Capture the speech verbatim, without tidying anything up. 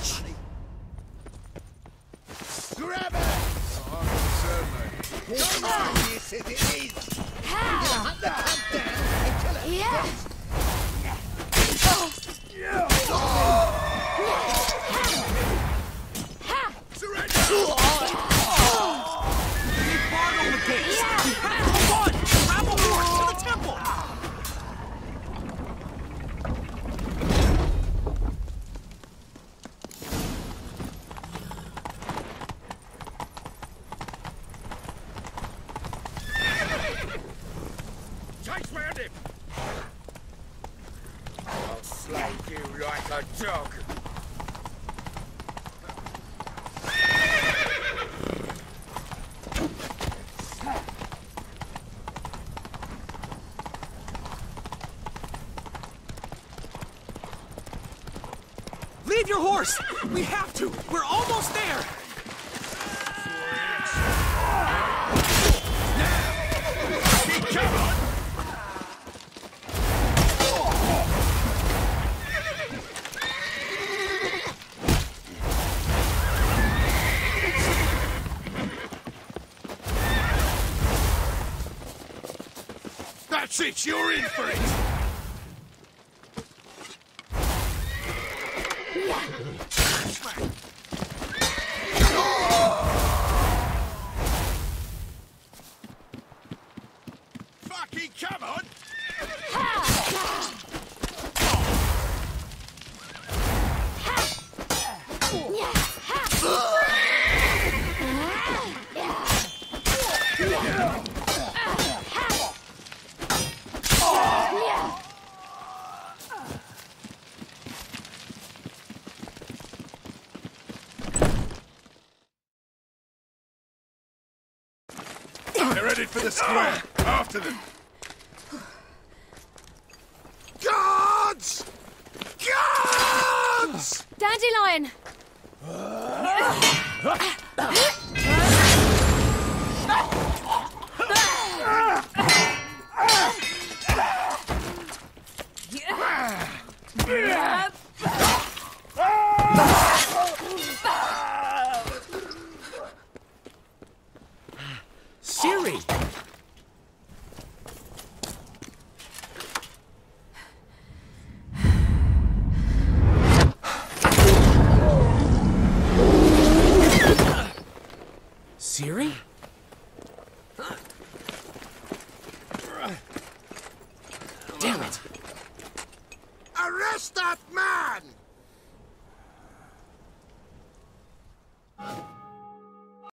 bitch! Grab it! Oh, I'm concerned, mate. Come on! Yes, it is! Hunt the cunt down and kill it! Yeah! Chase round him! I'll slay you like a dog. Leave your horse! We have to! We're almost there! Come on! That's it, you're in for it! Fucking come on! They're headed for the square. After them. Guards! Guards! Dandelion! Ciri! Ciri? Damn it! Arrest that man!